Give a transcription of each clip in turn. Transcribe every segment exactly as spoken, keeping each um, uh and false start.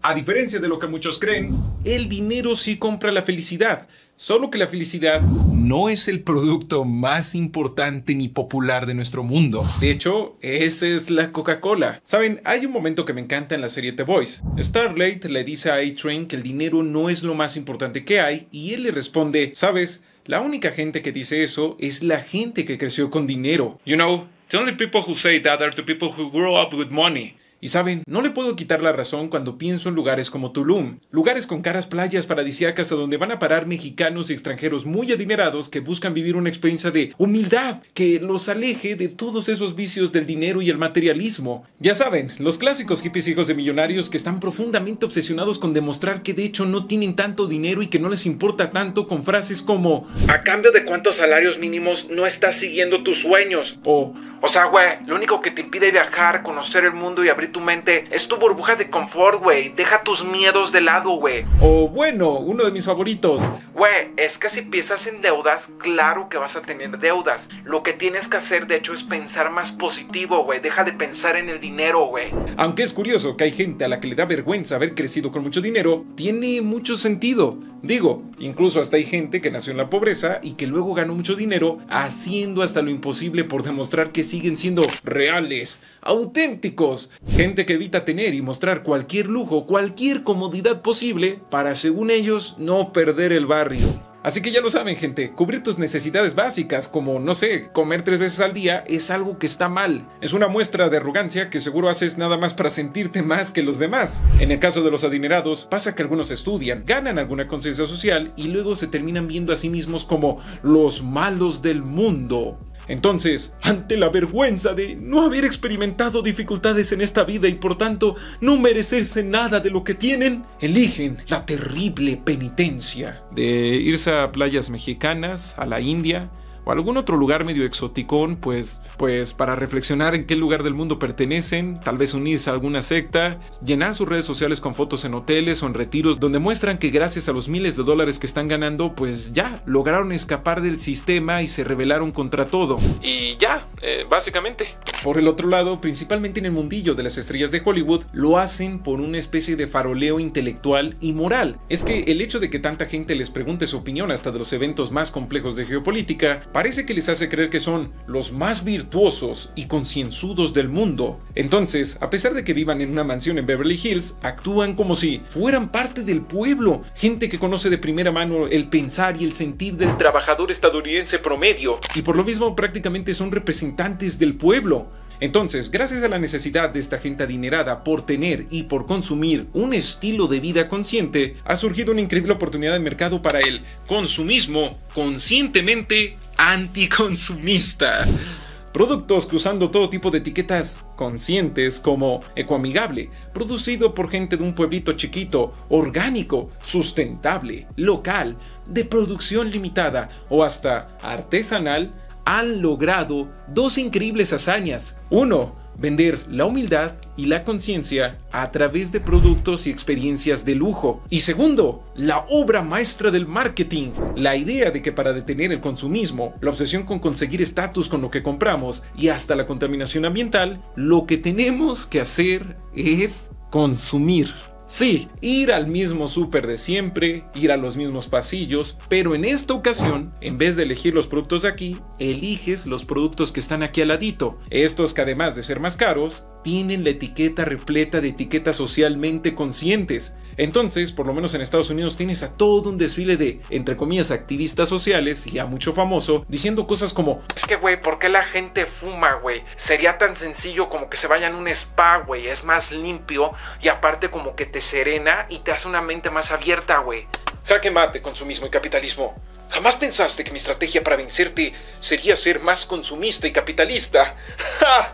A diferencia de lo que muchos creen, el dinero sí compra la felicidad. Solo que la felicidad no es el producto más importante ni popular de nuestro mundo. De hecho, esa es la Coca-Cola. Saben, hay un momento que me encanta en la serie The Boys. Starlight le dice a A-Train que el dinero no es lo más importante que hay y él le responde, ¿sabes? La única gente que dice eso es la gente que creció con dinero. You know, the only people who say that are the people who grew up with money. Y saben, no le puedo quitar la razón cuando pienso en lugares como Tulum, lugares con caras playas paradisíacas a donde van a parar mexicanos y extranjeros muy adinerados que buscan vivir una experiencia de humildad que los aleje de todos esos vicios del dinero y el materialismo. Ya saben, los clásicos hippies hijos de millonarios que están profundamente obsesionados con demostrar que de hecho no tienen tanto dinero y que no les importa tanto, con frases como ¿a cambio de cuántos salarios mínimos no estás siguiendo tus sueños? O O sea, güey, lo único que te impide viajar, conocer el mundo y abrir tu mente es tu burbuja de confort, güey. Deja tus miedos de lado, güey. O bueno, uno de mis favoritos. Güey, es que si piensas en deudas, claro que vas a tener deudas. Lo que tienes que hacer, de hecho, es pensar más positivo, güey. Deja de pensar en el dinero, güey. Aunque es curioso que hay gente a la que le da vergüenza haber crecido con mucho dinero, tiene mucho sentido. Digo, incluso hasta hay gente que nació en la pobreza y que luego ganó mucho dinero haciendo hasta lo imposible por demostrar que siguen siendo reales, auténticos. Gente que evita tener y mostrar cualquier lujo, cualquier comodidad posible para, según ellos, no perder el barrio. Así que ya lo saben, gente, cubrir tus necesidades básicas como, no sé, comer tres veces al día es algo que está mal. Es una muestra de arrogancia que seguro haces nada más para sentirte más que los demás. En el caso de los adinerados, pasa que algunos estudian, ganan alguna conciencia social y luego se terminan viendo a sí mismos como los malos del mundo. Entonces, ante la vergüenza de no haber experimentado dificultades en esta vida y por tanto no merecerse nada de lo que tienen, eligen la terrible penitencia de irse a playas mexicanas, a la India o algún otro lugar medio exoticón, pues, pues para reflexionar en qué lugar del mundo pertenecen, tal vez unirse a alguna secta, llenar sus redes sociales con fotos en hoteles o en retiros donde muestran que gracias a los miles de dólares que están ganando, pues ya lograron escapar del sistema y se rebelaron contra todo. Y ya, eh, básicamente. Por el otro lado, principalmente en el mundillo de las estrellas de Hollywood, lo hacen por una especie de faroleo intelectual y moral. Es que el hecho de que tanta gente les pregunte su opinión hasta de los eventos más complejos de geopolítica, parece que les hace creer que son los más virtuosos y concienzudos del mundo. Entonces, a pesar de que vivan en una mansión en Beverly Hills, actúan como si fueran parte del pueblo, gente que conoce de primera mano el pensar y el sentir del trabajador estadounidense promedio, y por lo mismo prácticamente son representantes del pueblo. Entonces, gracias a la necesidad de esta gente adinerada por tener y por consumir un estilo de vida consciente, ha surgido una increíble oportunidad de mercado para el consumismo conscientemente anticonsumista. Productos que usando todo tipo de etiquetas conscientes como ecoamigable, producido por gente de un pueblito chiquito, orgánico, sustentable, local, de producción limitada o hasta artesanal, han logrado dos increíbles hazañas. Uno, vender la humildad y la conciencia a través de productos y experiencias de lujo. Y segundo, la obra maestra del marketing, la idea de que para detener el consumismo, la obsesión con conseguir estatus con lo que compramos y hasta la contaminación ambiental, lo que tenemos que hacer es consumir. Sí, ir al mismo súper de siempre, ir a los mismos pasillos, pero en esta ocasión, en vez de elegir los productos de aquí, eliges los productos que están aquí al ladito. Estos que además de ser más caros, tienen la etiqueta repleta de etiquetas socialmente conscientes. Entonces, por lo menos en Estados Unidos tienes a todo un desfile de, entre comillas, activistas sociales, y a mucho famoso, diciendo cosas como: es que güey, ¿por qué la gente fuma, güey? Sería tan sencillo como que se vayan a un spa, güey, es más limpio y aparte como que te serena y te hace una mente más abierta, güey. Jaque mate, consumismo y capitalismo. ¿Jamás pensaste que mi estrategia para vencerte sería ser más consumista y capitalista? ¡Ja!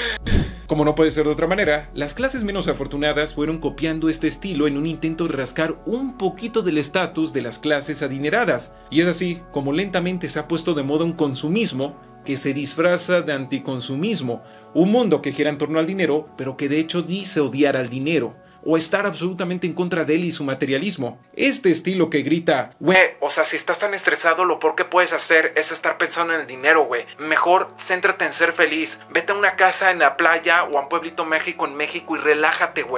Como no puede ser de otra manera, las clases menos afortunadas fueron copiando este estilo en un intento de rascar un poquito del estatus de las clases adineradas. Y es así como lentamente se ha puesto de moda un consumismo que se disfraza de anticonsumismo. Un mundo que gira en torno al dinero, pero que de hecho dice odiar al dinero, o estar absolutamente en contra de él y su materialismo. Este estilo que grita: güey, o sea, si estás tan estresado, lo peor que puedes hacer es estar pensando en el dinero, güey. Mejor céntrate en ser feliz. Vete a una casa en la playa o a un pueblito México en México y relájate, güey.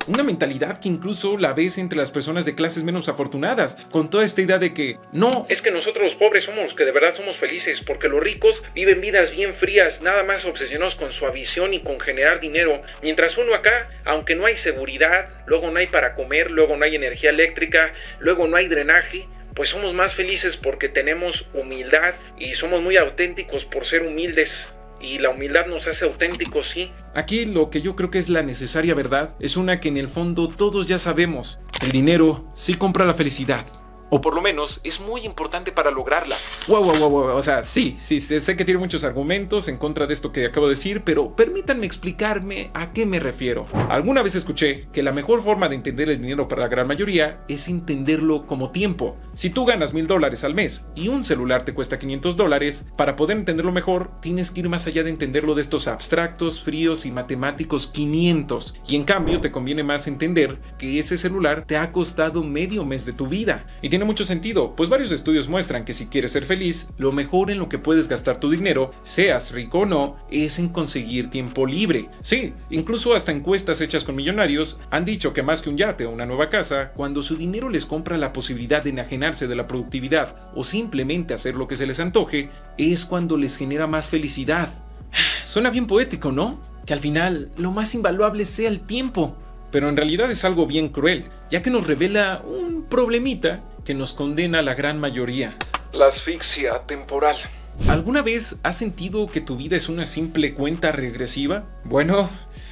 Una mentalidad que incluso la ves entre las personas de clases menos afortunadas, con toda esta idea de que no, es que nosotros los pobres somos los que de verdad somos felices, porque los ricos viven vidas bien frías, nada más obsesionados con su ambición y con generar dinero, mientras uno acá, aunque no hay seguridad, luego no hay para comer, luego no hay energía eléctrica, luego no hay drenaje, pues somos más felices porque tenemos humildad y somos muy auténticos por ser humildes. Y la humildad nos hace auténticos, sí. Aquí lo que yo creo que es la necesaria verdad es una que en el fondo todos ya sabemos. El dinero sí compra la felicidad. O por lo menos es muy importante para lograrla. Wow, wow, wow, wow. O sea, sí, sí, sé que tiene muchos argumentos en contra de esto que acabo de decir, pero permítanme explicarme a qué me refiero. Alguna vez escuché que la mejor forma de entender el dinero para la gran mayoría es entenderlo como tiempo. Si tú ganas mil dólares al mes y un celular te cuesta quinientos dólares, para poder entenderlo mejor, tienes que ir más allá de entenderlo de estos abstractos, fríos y matemáticos quinientos. Y en cambio, te conviene más entender que ese celular te ha costado medio mes de tu vida. Y tiene mucho sentido, pues varios estudios muestran que si quieres ser feliz, lo mejor en lo que puedes gastar tu dinero, seas rico o no, es en conseguir tiempo libre. Sí, incluso hasta encuestas hechas con millonarios han dicho que más que un yate o una nueva casa, cuando su dinero les compra la posibilidad de enajenarse de la productividad o simplemente hacer lo que se les antoje, es cuando les genera más felicidad. Suena bien poético, ¿no? Que al final lo más invaluable sea el tiempo. Pero en realidad es algo bien cruel, ya que nos revela un problemita que nos condena a la gran mayoría. La asfixia temporal. ¿Alguna vez has sentido que tu vida es una simple cuenta regresiva? Bueno,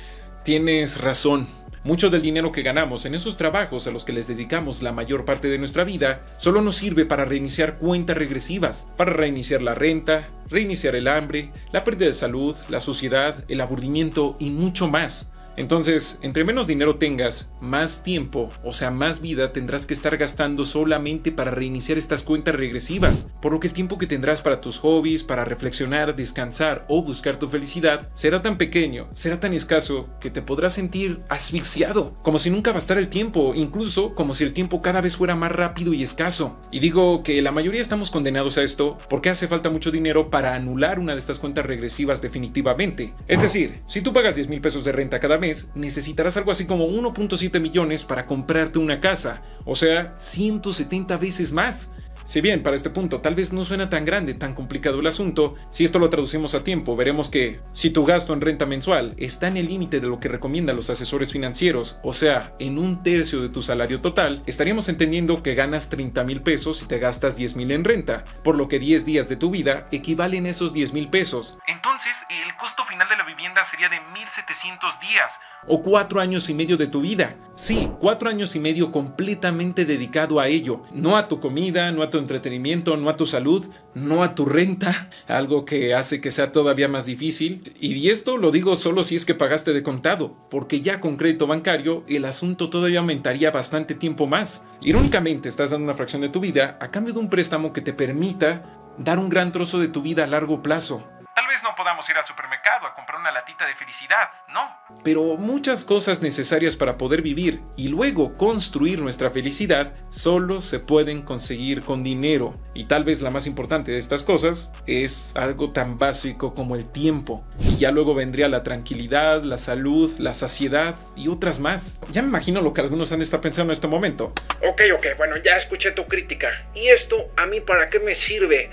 tienes razón. Mucho del dinero que ganamos en esos trabajos a los que les dedicamos la mayor parte de nuestra vida solo nos sirve para reiniciar cuentas regresivas, para reiniciar la renta, reiniciar el hambre, la pérdida de salud, la suciedad, el aburrimiento y mucho más. Entonces, entre menos dinero tengas, más tiempo, o sea, más vida tendrás que estar gastando solamente para reiniciar estas cuentas regresivas, por lo que el tiempo que tendrás para tus hobbies, para reflexionar, descansar o buscar tu felicidad será tan pequeño, será tan escaso, que te podrás sentir asfixiado, como si nunca bastara el tiempo, incluso como si el tiempo cada vez fuera más rápido y escaso. Y digo que la mayoría estamos condenados a esto porque hace falta mucho dinero para anular una de estas cuentas regresivas definitivamente. Es decir, si tú pagas diez mil pesos de renta cada mes, necesitarás algo así como uno punto siete millones para comprarte una casa, o sea, ciento setenta veces más. Si bien para este punto tal vez no suena tan grande, tan complicado el asunto, si esto lo traducimos a tiempo, veremos que si tu gasto en renta mensual está en el límite de lo que recomiendan los asesores financieros, o sea, en un tercio de tu salario total, estaríamos entendiendo que ganas treinta mil pesos y te gastas diez mil en renta, por lo que diez días de tu vida equivalen a esos diez mil pesos. Entonces, el costo final de la vivienda sería de mil setecientos días, o cuatro años y medio de tu vida. Sí, cuatro años y medio completamente dedicado a ello, no a tu comida, no a tu entretenimiento, no a tu salud, no a tu renta, algo que hace que sea todavía más difícil. Y esto lo digo solo si es que pagaste de contado, porque ya con crédito bancario el asunto todavía aumentaría bastante tiempo más. Irónicamente, estás dando una fracción de tu vida a cambio de un préstamo que te permita dar un gran trozo de tu vida a largo plazo. Tal vez no podamos ir al supermercado a comprar una latita de felicidad, ¿no? Pero muchas cosas necesarias para poder vivir y luego construir nuestra felicidad solo se pueden conseguir con dinero. Y tal vez la más importante de estas cosas es algo tan básico como el tiempo. Y ya luego vendría la tranquilidad, la salud, la saciedad y otras más. Ya me imagino lo que algunos han de estar pensando en este momento. Ok, ok, bueno, ya escuché tu crítica. ¿Y esto a mí para qué me sirve?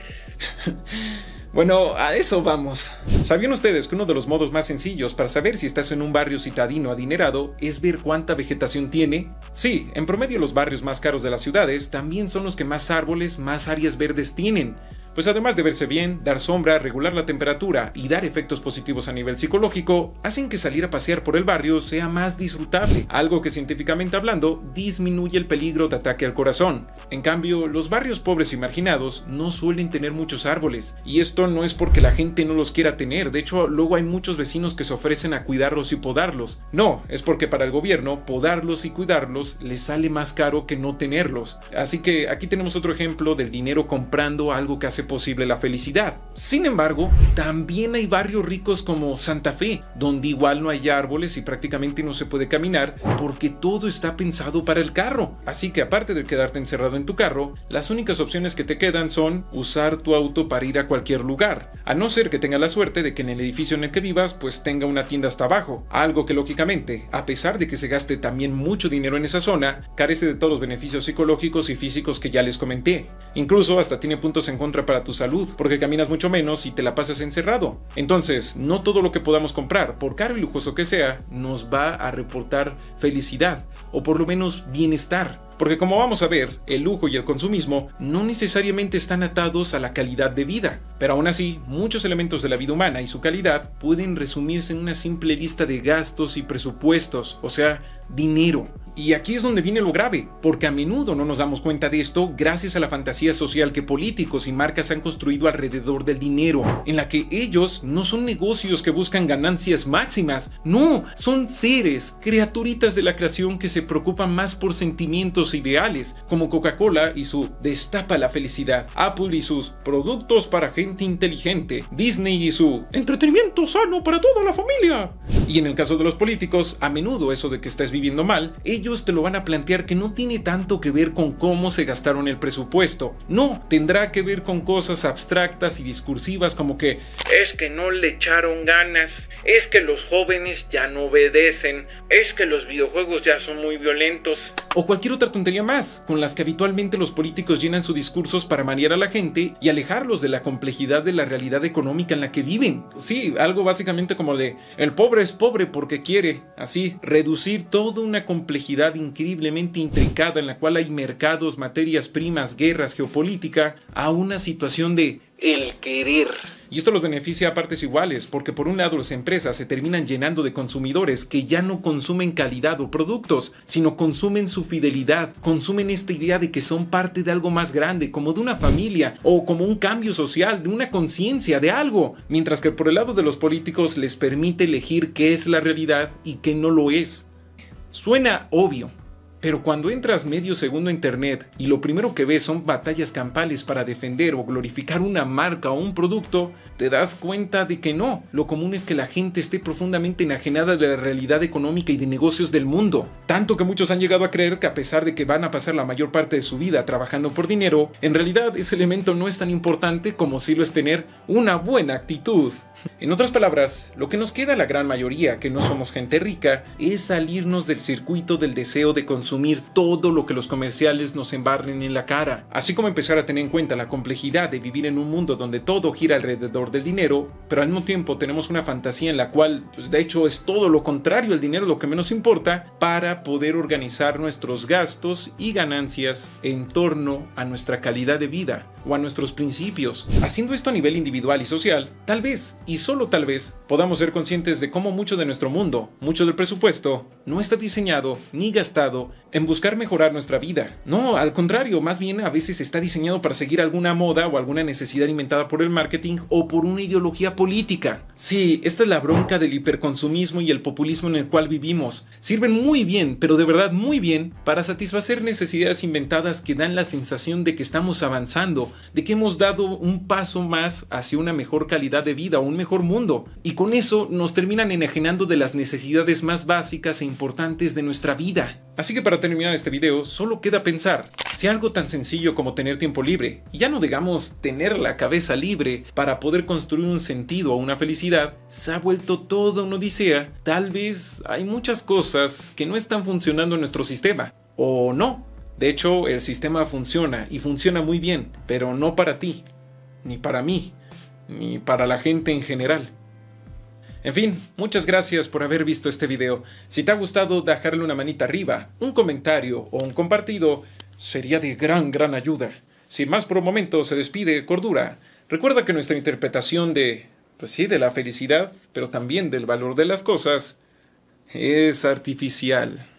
Bueno, a eso vamos. ¿Sabían ustedes que uno de los modos más sencillos para saber si estás en un barrio citadino adinerado es ver cuánta vegetación tiene? Sí, en promedio los barrios más caros de las ciudades también son los que más árboles, más áreas verdes tienen. Pues además de verse bien, dar sombra, regular la temperatura y dar efectos positivos a nivel psicológico, hacen que salir a pasear por el barrio sea más disfrutable, algo que científicamente hablando disminuye el peligro de ataque al corazón. En cambio, los barrios pobres y marginados no suelen tener muchos árboles, y esto no es porque la gente no los quiera tener, de hecho luego hay muchos vecinos que se ofrecen a cuidarlos y podarlos. No, es porque para el gobierno podarlos y cuidarlos les sale más caro que no tenerlos. Así que aquí tenemos otro ejemplo del dinero comprando algo que hace hace posible la felicidad. Sin embargo, también hay barrios ricos como Santa Fe, donde igual no hay árboles y prácticamente no se puede caminar porque todo está pensado para el carro. Así que aparte de quedarte encerrado en tu carro, las únicas opciones que te quedan son usar tu auto para ir a cualquier lugar, a no ser que tengas la suerte de que en el edificio en el que vivas pues tenga una tienda hasta abajo, algo que lógicamente, a pesar de que se gaste también mucho dinero en esa zona, carece de todos los beneficios psicológicos y físicos que ya les comenté. Incluso hasta tiene puntos en contra para tu salud, porque caminas mucho menos y te la pasas encerrado. Entonces, no todo lo que podamos comprar, por caro y lujoso que sea, nos va a reportar felicidad, o por lo menos bienestar. Porque como vamos a ver, el lujo y el consumismo no necesariamente están atados a la calidad de vida, pero aún así, muchos elementos de la vida humana y su calidad pueden resumirse en una simple lista de gastos y presupuestos, o sea, dinero. Y aquí es donde viene lo grave, porque a menudo no nos damos cuenta de esto gracias a la fantasía social que políticos y marcas han construido alrededor del dinero, en la que ellos no son negocios que buscan ganancias máximas, no, son seres, criaturitas de la creación que se preocupan más por sentimientos e ideales, como Coca-Cola y su destapa la felicidad, Apple y sus productos para gente inteligente, Disney y su entretenimiento sano para toda la familia. Y en el caso de los políticos, a menudo eso de que estés viviendo mal, ellos te lo van a plantear que no tiene tanto que ver con cómo se gastaron el presupuesto. No, tendrá que ver con cosas abstractas y discursivas como que es que no le echaron ganas, es que los jóvenes ya no obedecen, es que los videojuegos ya son muy violentos, o cualquier otra tontería más, con las que habitualmente los políticos llenan sus discursos para marear a la gente y alejarlos de la complejidad de la realidad económica en la que viven. Sí, algo básicamente como de el pobre es pobre porque quiere, así, reducir toda una complejidad increíblemente intricada en la cual hay mercados, materias primas, guerras, geopolítica, a una situación de el querer. Y esto los beneficia a partes iguales, porque por un lado las empresas se terminan llenando de consumidores que ya no consumen calidad o productos, sino consumen su fidelidad, consumen esta idea de que son parte de algo más grande, como de una familia, o como un cambio social, de una conciencia, de algo. Mientras que por el lado de los políticos les permite elegir qué es la realidad y qué no lo es. Suena obvio, pero cuando entras medio segundo a internet y lo primero que ves son batallas campales para defender o glorificar una marca o un producto, te das cuenta de que no. Lo común es que la gente esté profundamente enajenada de la realidad económica y de negocios del mundo. Tanto que muchos han llegado a creer que a pesar de que van a pasar la mayor parte de su vida trabajando por dinero, en realidad ese elemento no es tan importante como si lo es tener una buena actitud. En otras palabras, lo que nos queda a la gran mayoría que no somos gente rica es salirnos del circuito del deseo de consumir todo lo que los comerciales nos embarren en la cara, así como empezar a tener en cuenta la complejidad de vivir en un mundo donde todo gira alrededor del dinero, pero al mismo tiempo tenemos una fantasía en la cual, pues de hecho es todo lo contrario, el dinero es lo que menos importa, para poder organizar nuestros gastos y ganancias en torno a nuestra calidad de vida o a nuestros principios. Haciendo esto a nivel individual y social, tal vez, y solo tal vez, podamos ser conscientes de cómo mucho de nuestro mundo, mucho del presupuesto, no está diseñado ni gastado en buscar mejorar nuestra vida. No, al contrario, más bien a veces está diseñado para seguir alguna moda o alguna necesidad inventada por el marketing o por una ideología política. Sí, esta es la bronca del hiperconsumismo y el populismo en el cual vivimos. Sirven muy bien, pero de verdad muy bien, para satisfacer necesidades inventadas que dan la sensación de que estamos avanzando, de que hemos dado un paso más hacia una mejor calidad de vida, un mejor mundo, y con eso nos terminan enajenando de las necesidades más básicas e importantes de nuestra vida. Así que para terminar este video, solo queda pensar, si algo tan sencillo como tener tiempo libre, y ya no digamos tener la cabeza libre para poder construir un sentido o una felicidad, se ha vuelto toda una odisea, tal vez hay muchas cosas que no están funcionando en nuestro sistema, o no. De hecho, el sistema funciona, y funciona muy bien, pero no para ti, ni para mí, ni para la gente en general. En fin, muchas gracias por haber visto este video. Si te ha gustado, dejarle una manita arriba, un comentario o un compartido sería de gran, gran ayuda. Sin más por un momento, se despide Cordura. Recuerda que nuestra interpretación de, pues sí, de la felicidad, pero también del valor de las cosas, es artificial.